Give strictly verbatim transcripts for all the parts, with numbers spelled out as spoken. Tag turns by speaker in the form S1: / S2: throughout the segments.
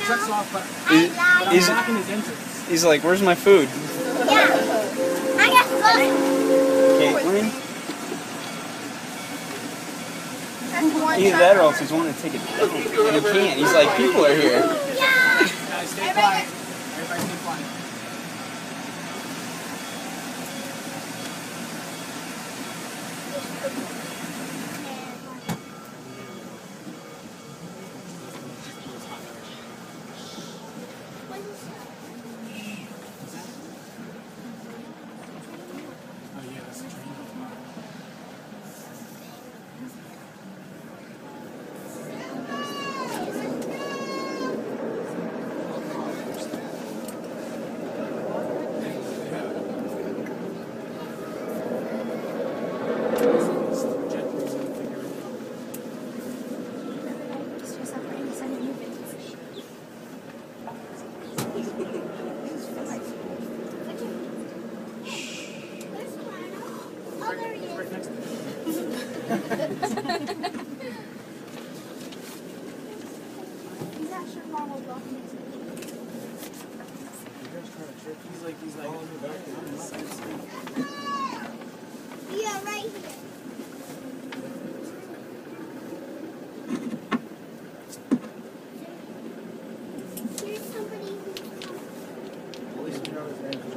S1: checks off, but,
S2: He,
S1: but I'm
S2: he's,
S1: blocking his entrance.
S2: he's like, where's my food?
S3: Yeah. I got food.
S2: Caitlin?
S3: One
S2: Either that or else he's wanting to take it down. And he can't. He's like, people are here.
S3: Yeah.
S1: Guys, stay quiet. Everybody stay quiet. Oh yeah, that's the train. Right next to me.
S3: He's actually normal walking.
S1: He's like, he's like,
S3: Yeah, right here. Here's somebody who's
S1: at least we know his name.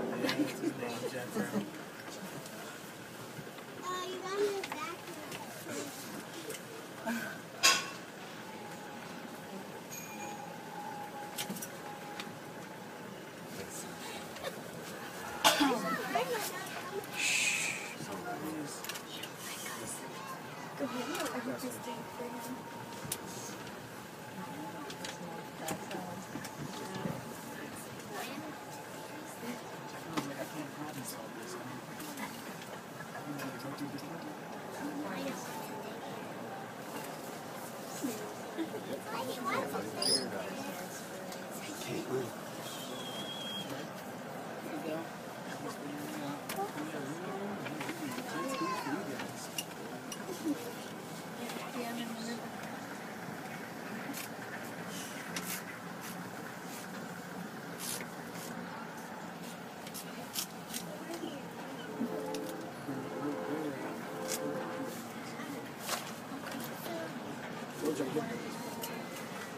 S3: Uh, you got him back. Go ahead. I can just do it for him.
S1: I can't problem solve this. I'm gonna go through this one.
S2: Caitlin.
S1: Where'd you get this?